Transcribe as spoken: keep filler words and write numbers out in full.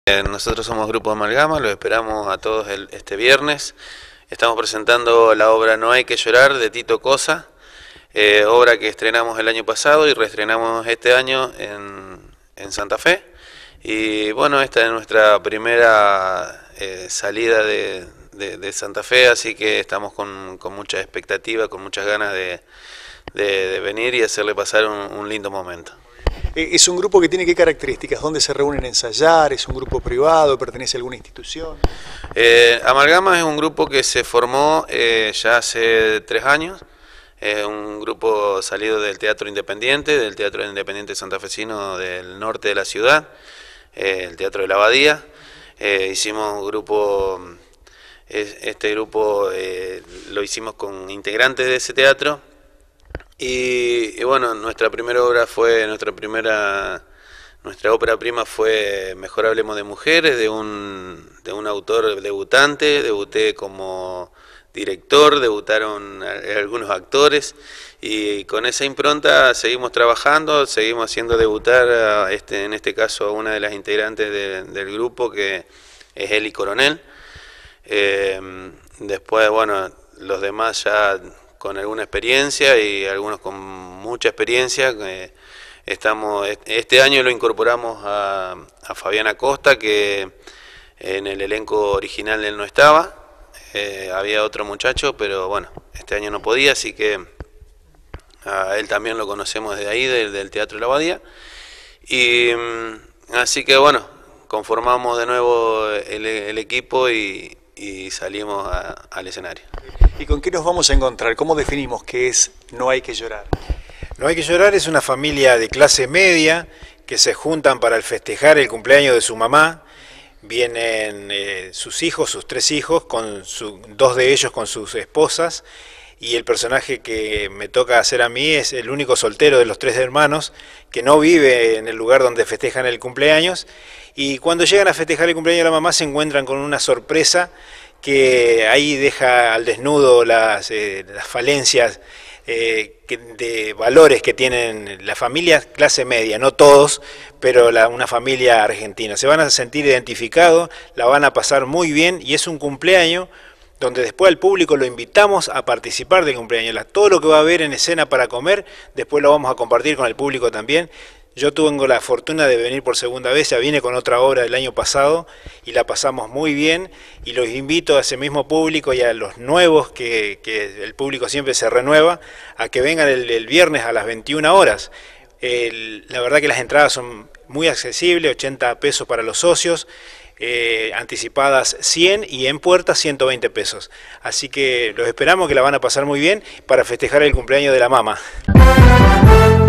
Eh, nosotros somos Grupo Amalgama, los esperamos a todos el, este viernes. Estamos presentando la obra No hay que llorar de Tito Cosa, eh, obra que estrenamos el año pasado y reestrenamos este año en, en Santa Fe. Y bueno, esta es nuestra primera eh, salida de, de, de Santa Fe, así que estamos con, con mucha expectativa, con muchas ganas de, de, de venir y hacerle pasar un, un lindo momento. ¿Es un grupo que tiene qué características? ¿Dónde se reúnen a ensayar? ¿Es un grupo privado? ¿Pertenece a alguna institución? Eh, Amalgama es un grupo que se formó eh, ya hace tres años. Es un grupo salido del Teatro Independiente, del Teatro Independiente Santafesino del norte de la ciudad, eh, el Teatro de la Abadía. Eh, hicimos un grupo, este grupo eh, lo hicimos con integrantes de ese teatro. Y, y bueno, nuestra primera obra fue, nuestra primera, nuestra ópera prima fue Mejor hablemos de mujeres, de un, de un autor debutante. Debuté como director, debutaron algunos actores y con esa impronta seguimos trabajando, seguimos haciendo debutar, a este, en este caso a una de las integrantes de, del grupo, que es Eli Coronel. Eh, después, bueno, los demás ya con alguna experiencia y algunos con mucha experiencia. Eh, estamos, este año lo incorporamos a, a Fabián Acosta, que en el elenco original él no estaba, eh, había otro muchacho, pero bueno, este año no podía, así que a él también lo conocemos de ahí, del, del Teatro de la Abadía. Y así que bueno, conformamos de nuevo el, el equipo y, y salimos a, al escenario. ¿Y con qué nos vamos a encontrar? ¿Cómo definimos qué es No hay que llorar? No hay que llorar es una familia de clase media que se juntan para festejar el cumpleaños de su mamá. Vienen eh, sus hijos, sus tres hijos, con su, dos de ellos con sus esposas, y el personaje que me toca hacer a mí es el único soltero de los tres hermanos que no vive en el lugar donde festejan el cumpleaños, y cuando llegan a festejar el cumpleaños de la mamá se encuentran con una sorpresa que ahí deja al desnudo las, eh, las falencias eh, que, de valores que tienen la familia clase media, no todos, pero la, una familia argentina. Se van a sentir identificados, la van a pasar muy bien, y es un cumpleaños donde después al público lo invitamos a participar del cumpleaños. Todo lo que va a haber en escena para comer, después lo vamos a compartir con el público también. Yo tengo la fortuna de venir por segunda vez, ya vine con otra obra del año pasado y la pasamos muy bien, y los invito a ese mismo público y a los nuevos, que, que el público siempre se renueva, a que vengan el, el viernes a las veintiuna horas. El, la verdad que las entradas son muy accesibles, ochenta pesos para los socios, eh, anticipadas cien y en puerta ciento veinte pesos. Así que los esperamos, que la van a pasar muy bien para festejar el cumpleaños de la mamá.